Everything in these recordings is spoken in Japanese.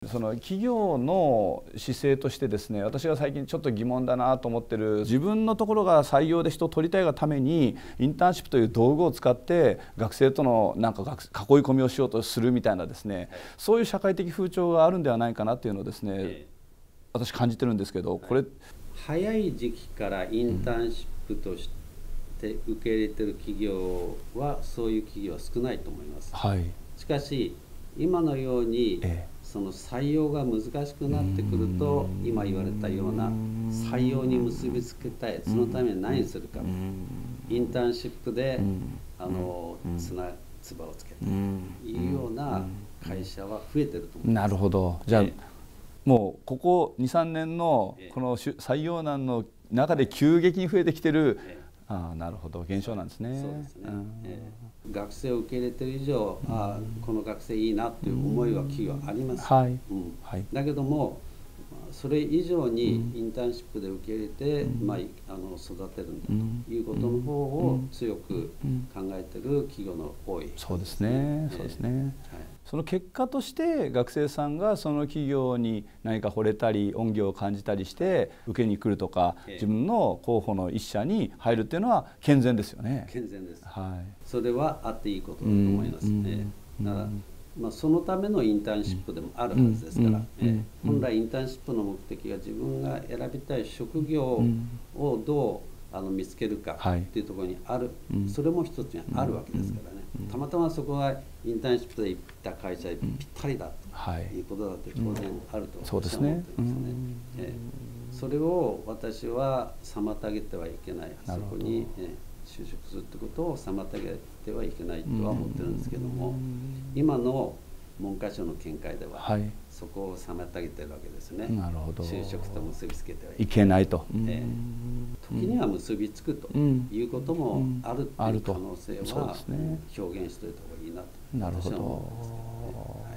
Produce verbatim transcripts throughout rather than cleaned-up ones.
その企業の姿勢としてですね、私が最近ちょっと疑問だなと思ってる、自分のところが採用で人を取りたいがためにインターンシップという道具を使って学生とのなんか囲い込みをしようとするみたいなですね、そういう社会的風潮があるんではないかなっていうのをですね、私感じてるんですけど、これ早い時期からインターンシップとして受け入れてる企業は、そういう企業は少ないと思います。 はい、 しかし今のように、ええ、その採用が難しくなってくると、今言われたような採用に結びつけたい、そのために何するか、インターンシップであの綱つばをつけたいというような会社は増えてると思います。 なるほど。じゃあ、ええ、もうここにさんねんのこの採用難の中で急激に増えてきてる、ええ、ああ、なるほど、現象なんですね。 そうですね。えー学生を受け入れてる以上、うん、あこの学生いいなっていう思いは企業あります、 はいうんはい、 だけどもそれ以上にインターンシップで受け入れて、うん、まあ、あの育てるんだということの方を強く考えてる企業の多い、ね、 そうですね、そうですね、はい、その結果として学生さんがその企業に何か惚れたり恩義を感じたりして受けに来るとか、自分の候補の一社に入るっていうのは健全ですよね。 健全です、 はい、 それはあっていいことだと思いますね。だからまあ、そのためのインターンシップでもあるはずですから、え本来インターンシップの目的は自分が選びたい職業をどうあの見つけるかっていうところにある、はい、それも一つにあるわけですからね、たまたまそこがインターンシップで行った会社にぴったりだということだって当然あると私は思ってるんですね。えそれを私は妨げてはいけない、そこに、え就職するってことを妨げてはいけないとは思ってるんですけども、今の文科省の見解では、はい、そこを妨げてるわけですね。 なるほど。 就職と結びつけてはいけないと、 えー、時には結びつくということもあるっていう可能性は表現しておいた方がいいなと私は思ってますけどね。はい、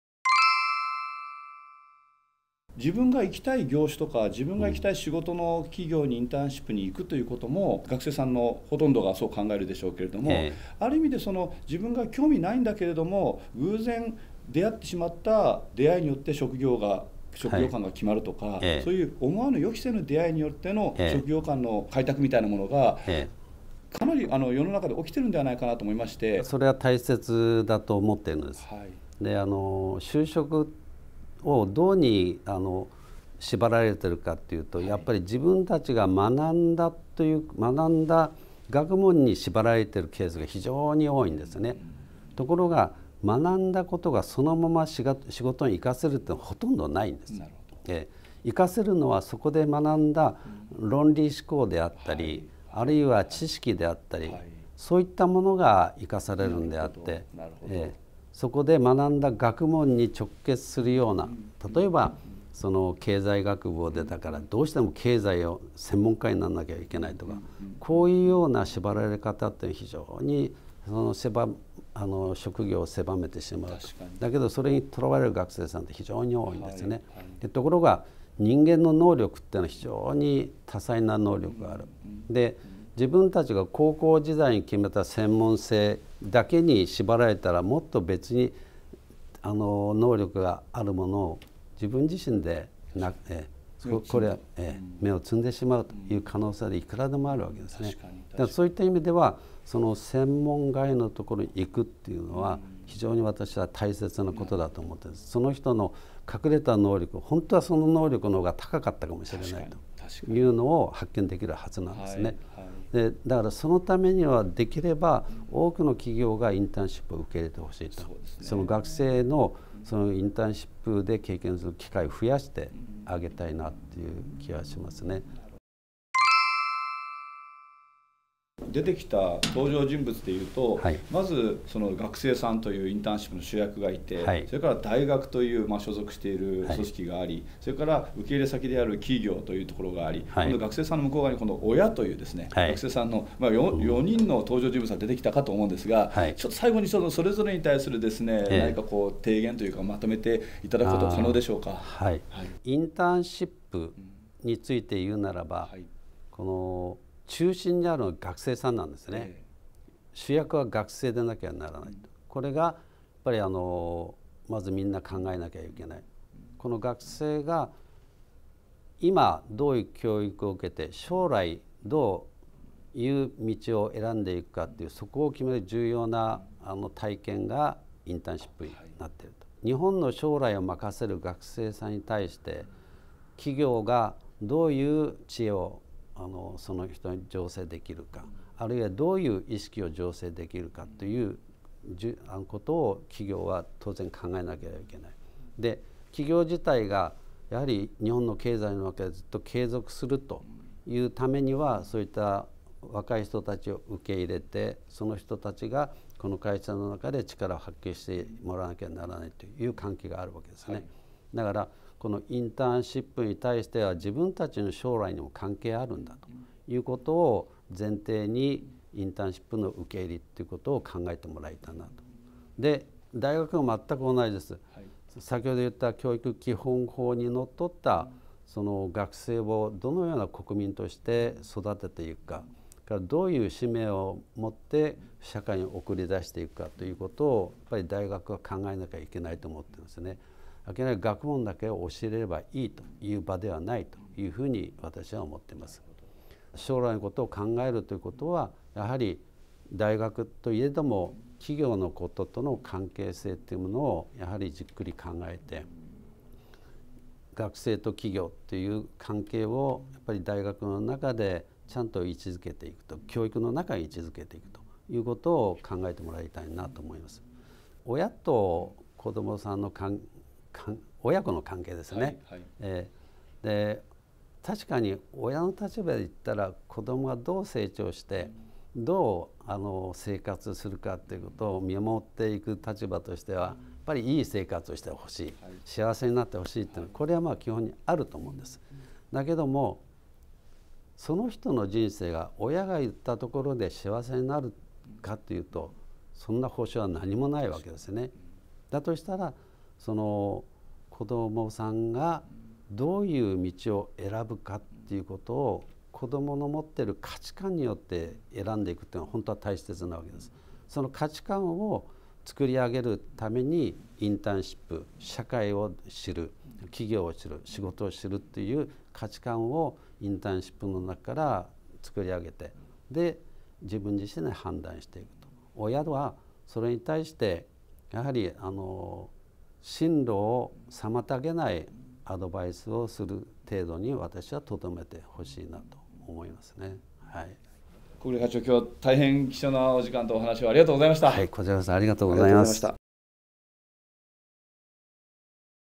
自分が行きたい業種とか自分が行きたい仕事の企業にインターンシップに行くということも、学生さんのほとんどがそう考えるでしょうけれども、えー、ある意味でその自分が興味ないんだけれども偶然出会ってしまった出会いによって職業が職業観が決まるとか、はい、えー、そういう思わぬ予期せぬ出会いによっての職業観の開拓みたいなものが、えー、かなりあの世の中で起きてるんではないかなと思いまして、 それは大切だと思っているんです。はい、であの就職をどうにあの縛られてるかっていうと、やっぱり自分たちが学んだという学んだ学問に縛られてるケースが非常に多いんですね。ところが学んだことがそのまま仕事に生かせるってのはほとんどないんです。なるほど。え生かせるのはそこで学んだ論理思考であったり、はい、あるいは知識であったり、はい、そういったものが生かされるんであって、えそこで学んだ学問に直結するような、例えばその経済学部を出たからどうしても経済を専門家にならなきゃいけないとか、こういうような縛られ方って非常にその狭あの職業を狭めてしまうと。だけどそれにとらわれる学生さんって非常に多いんですね。はいはい、でところが人間の能力っていうのは非常に多彩な能力がある。で自分たちが高校時代に決めた専門性だけに縛られたら、もっと別にあの能力があるものを自分自身でな、えこれは、え目を摘んでしまうという可能性でいくらでもあるわけですね。だからそういった意味ではその専門外のところに行くっていうのは非常に私は大切なことだと思っています。その人の隠れた能力、本当はその能力の方が高かったかもしれないというのを発見できるはずなんですね。でだからそのためにはできれば多くの企業がインターンシップを受け入れてほしいと。 そうですね、その学生のそのインターンシップで経験する機会を増やしてあげたいなっていう気がしますね。 出てきた登場人物でいうと、はい、まずその学生さんというインターンシップの主役がいて、はい、それから大学という、まあ、所属している組織があり、はい、それから受け入れ先である企業というところがあり、はい、今度学生さんの向こう側にこの親というですね、はい、学生さんの、まあ、よ, よにんの登場人物が出てきたかと思うんですが、はい、ちょっと最後にそのそれぞれに対するですね、えー、何かこう提言というかまとめていただくことは可能でしょうか。 はい、はい、インターンシップについて言うならば、はい、この中心にあるのは学生さんなんですね。えー、主役は学生でなきゃならないと。これがやっぱりあのまずみんな考えなきゃいけない。 この学生が今どういう教育を受けて将来どういう道を選んでいくかっていう、そこを決める重要なあの体験がインターンシップになっていると。日本の将来を任せる学生さんに対して企業がどういう知恵をあのその人に醸成できるか、あるいはどういう意識を醸成できるかということを企業は当然考えなければいけない。で、企業自体がやはり日本の経済の中でずっと継続するというためには、そういった若い人たちを受け入れて、その人たちがこの会社の中で力を発揮してもらわなきゃならないという関係があるわけですね。はい、だからこのインターンシップに対しては自分たちの将来にも関係あるんだということを前提にインターンシップの受け入れということを考えてもらいたいなと。で、大学は全く同じです。はい、先ほど言った教育基本法にのっとったその学生をどのような国民として育てていくか、からどういう使命を持って社会に送り出していくかということをやっぱり大学は考えなきゃいけないと思ってるんですね。いきなり学問だけを教えればいいという場ではないというふうに私は思っています。将来のことを考えるということはやはり大学といえども企業のこととの関係性というものをやはりじっくり考えて、学生と企業という関係をやっぱり大学の中でちゃんと位置づけていくと、教育の中に位置づけていくということを考えてもらいたいなと思います。親と子どもさんの関親子の関係ですね。はいはい、えー、で確かに親の立場で言ったら子どもがどう成長してどうあの生活するかということを見守っていく立場としてはやっぱりいい生活をしてほしい、はい、幸せになってほしいっていうのはこれはまあ基本にあると思うんです。だけどもその人の人生が親が言ったところで幸せになるかというとそんな保証は何もないわけですね。だとしたらその子どもさんがどういう道を選ぶかっていうことを子どもの持っている価値観によって選んでいくっていうのは本当は大切なわけです。その価値観を作り上げるためにインターンシップ、社会を知る、企業を知る、仕事を知るっていう価値観をインターンシップの中から作り上げて、で自分自身で判断していくと。親はそれに対してやはりあの進路を妨げないアドバイスをする程度に私はとどめてほしいなと思いますね。はい。 小暮課長、今日は大変貴重なお時間とお話をありがとうございました。 はい、こちらこそありがとうございます。